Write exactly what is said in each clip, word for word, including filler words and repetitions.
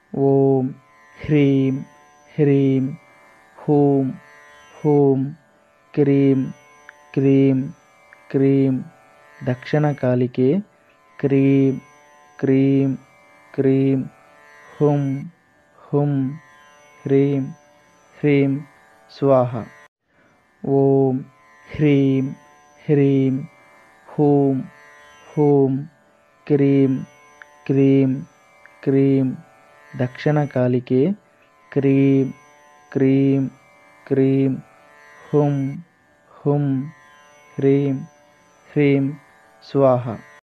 ఓం హ్రీం హ్రీం హూం హూం క్రీం క్రీం క్రీం దక్షిణకాలికే క్రీం క్రీం క్రీం హుం హుం హ్రీం హ్రీం స్వాహ. ఓం హ్రీం హ్రీం హూం హూం క్రీం క్రీం క్రీం దక్షిణకాలికే క్రీం క్రీం క్రీం హుం హుం హ్రీం హ్రీం స్వాహ.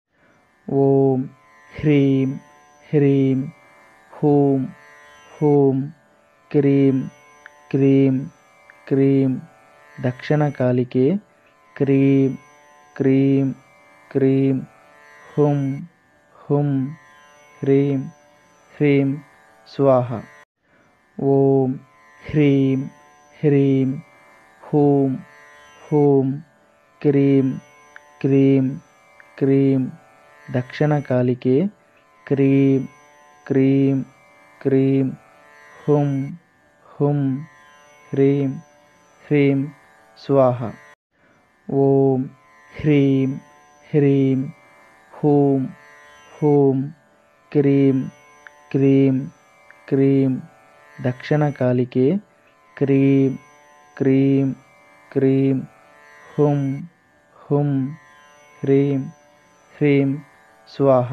ఓం హ్రీం హ్రీం హూం హూం క్రీం క్రీం క్రీం దక్షిణకాలికే క్రీం క్రీం క్రీం హుం హుం హ్రీం హ్రీం స్వాహ. ఓం హ్రీం హ్రీం హూం హూం క్రీం క్రీం క్రీం దక్షిణకాలికే క్రీం క్రీం క్రీం హుం హుం హ్రీం హ్రీం స్వాహ. ఓం హ్రీం హ్రీం హూం హూం క్రీం క్రీం క్రీం దక్షిణకాలికే క్రీం క్రీం క్రీం హుం హుం హ్రీం హ్రీం స్వాహ.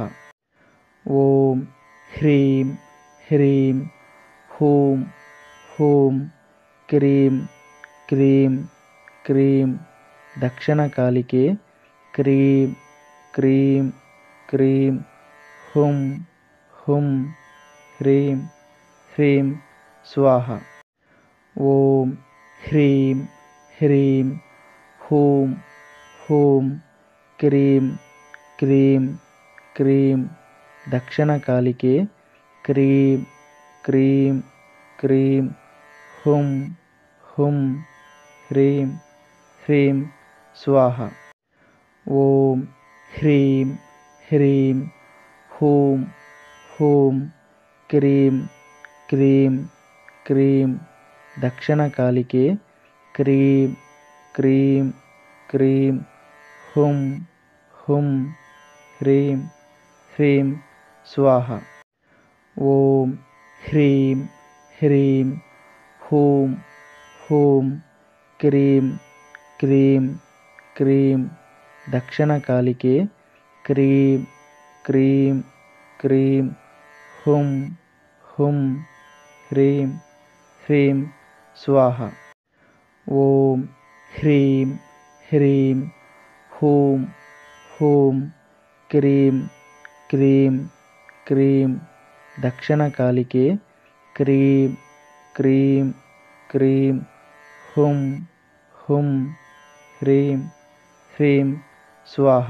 ఓం హ్రీం హ్రీం హూం హూం క్రీం క్రీం క్రీం దక్షిణకాలికే క్రీం క్రీం క్రీం హుం హుం హ్రీం హ్రీం స్వాహ. ఓం హ్రీం హ్రీం హూం హూం క్రీం క్రీం క్రీం దక్షిణకాలికే క్రీం క్రీం క్రీం హుం హుం హ్రీం హ్రీం స్వాహ. ఓం హ్రీం హ్రీం హూం హూం క్రీం క్రీం క్రీం దక్షిణకాలికే క్రీం క్రీం క్రీం హుం హుం హ్రీం హ్రీం స్వాహ. ఓం హ్రీం హ్రీం హూం హూం క్రీం క్రీం క్రీం దక్షిణకాలికే క్రీం క్రీం క్రీం హుం హుం హ్రీం హ్రీం స్వాహ. ఓం హ్రీం హ్రీం హూం హూం క్రీం క్రీం క్రీం దక్షిణకాలికే క్రీం క్రీం క్రీం హుం హుం హ్రీం హ్రీం స్వాహ.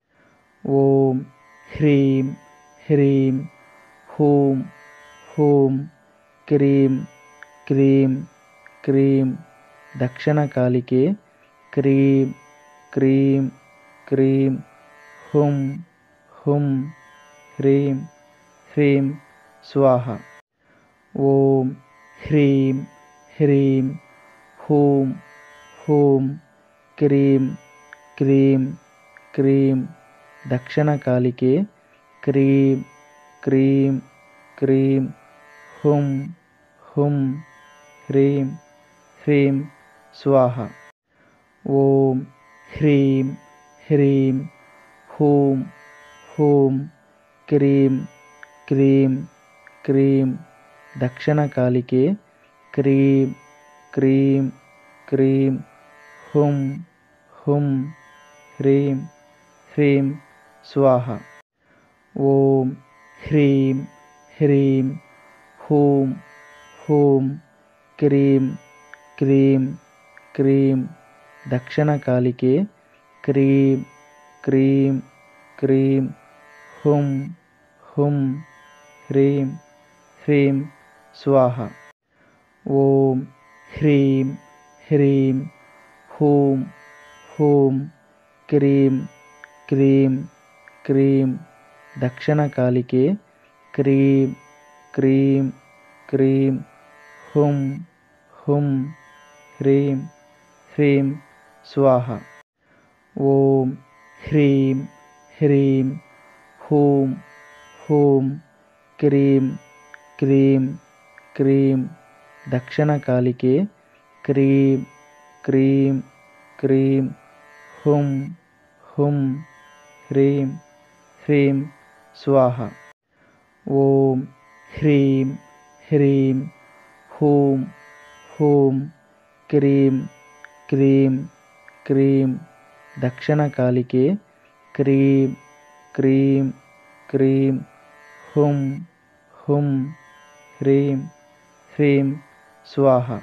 ఓం హ్రీం హ్రీం హూం హూం క్రీం క్రీం క్రీం దక్షిణకాలికే క్రీం క్రీం క్రీం హుం హుం హ్రీం హ్రీం స్వాహ. ఓం హ్రీం హ్రీం హూం హూం క్రీం క్రీం క్రీం దక్షిణకాలికే క్రీం క్రీం క్రీం హుం హుం హ్రీం హ్రీం స్వాహ. ఓం హ్రీం హ్రీం హూం హూం క్రీం క్రీం క్రీం దక్షిణకాలికే క్రీం క్రీం క్రీం హుం హుం హ్రీం హ్రీం స్వాహ. ఓం హ్రీం హ్రీం హూం హూం క్రీం క్రీం క్రీం దక్షిణకాలికే క్రీం క్రీం క్రీం హుం హుం హ్రీం హ్రీం స్వాహ. ఓం హ్రీం హ్రీం హూం హూం క్రీం క్రీం క్రీం దక్షిణకాలికే క్రీం क्रीं क्रीं हुं हुं ह्रीं ह्रीं स्वाहा। ॐ ह्रीं ह्रीं हूं हूं क्रीं क्रीं क्रीं दक्षिणकालिके क्रीं क्रीं क्रीं हुं हुं ह्रीं ह्रीं स्वाहा। ॐ ह्रीं ह्रीं हूं हूं क्रीं क्रीं क्रीं दक्षिणकालिके क्रीं क्रीं क्रीं हुं हुं ह्रीं ह्रीं स्वाहा।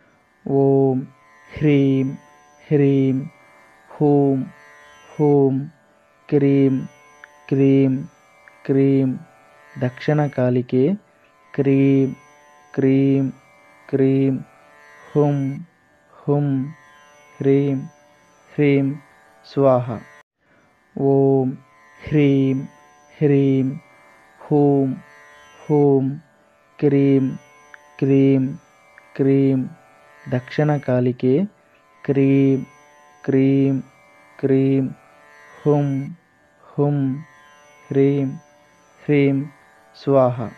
ॐ ह्रीं ह्रीं हूं हूं क्रीं क्रीं क्रीं दक्षिणकालिके क्रीं क्रीं क्रीं हुं हुं ह्रीं ह्रीं स्वाहा। ॐ ह्रीं ह्रीं हूं हूं क्रीं क्रीं क्रीं दक्षिणकालिके क्रीं क्रीं क्रीं हुं हुं ह्रीं ह्रीं स्वाहा।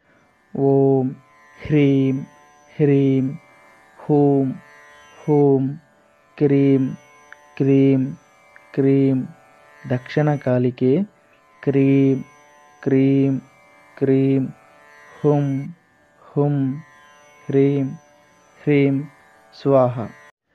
ॐ ह्रीं ह्रीं हूं हूं क्रीं क्रीं क्रीं दक्षिणकालिके क्रीं क्रीं क्रीं हुं हुं ह्रीं ह्रीं स्वाहा।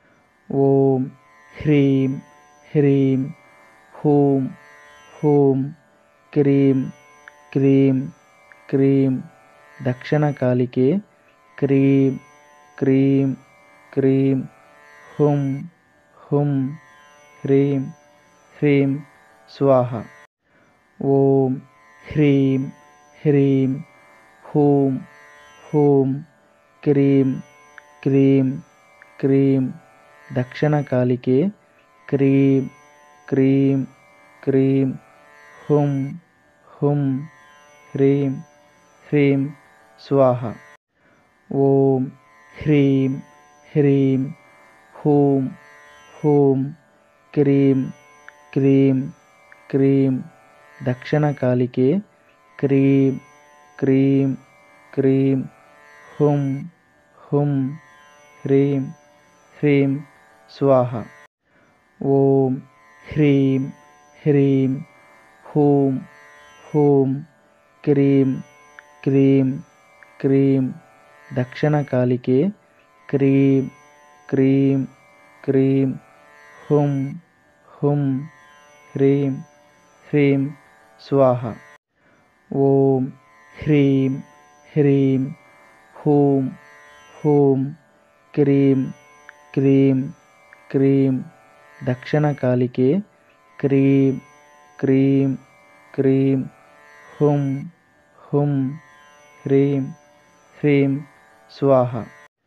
ॐ ह्रीं ह्रीं हूं हूं क्रीं क्रीं क्रीं दक्षिणकालिके क्रीं क्रीं क्रीं हुं हुं ह्रीं ह्रीं स्वाहा। ॐ ह्रीं ह्रीं हूं हूं क्रीं क्रीं क्रीं दक्षिणकालिके क्रीं क्रीं क्रीं हुं हुं ह्रीं ह्रीं स्वाहा। ॐ ह्रीं ह्रीं हूं हूं क्रीं क्रीं क्रीं दक्षिणकालिके क्रीं क्रीं क्रीं हुं हुं ह्रीं ह्रीं स्वाहा। ॐ ह्रीं ह्रीं हूं हूं क्रीं क्रीं क्रीं दक्षिणकालिके क्रीं क्रीं क्रीं हुं हुं ह्रीं ह्रीं स्वाहा। ॐ ह्रीं ह्रीं हूं हूं क्रीं क्रीं क्रीं दक्षिणकालिके क्रीं क्रीं क्रीं हुं हुं ह्रीं ह्रीं स्वाहा।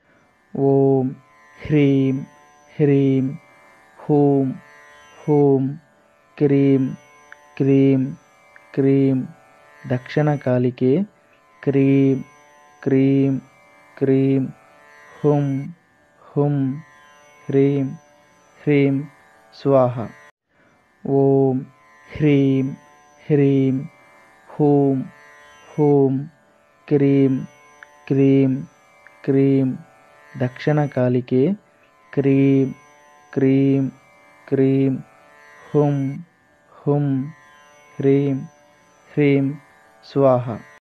ॐ ह्रीं ह्रीं हूं हूं क्रीं क्रीं क्रीं दक्षिणकालिके क्रीं क्रीं क्रीं हुं हुं ह्रीं ह्रीं स्वाहा। ॐ ह्रीं ह्रीं हूं हूं क्रीं क्रीं क्रीं दक्षिणकालिके क्रीं क्रीं क्रीं हुं हुं ह्रीं ह्रीं स्वाहा।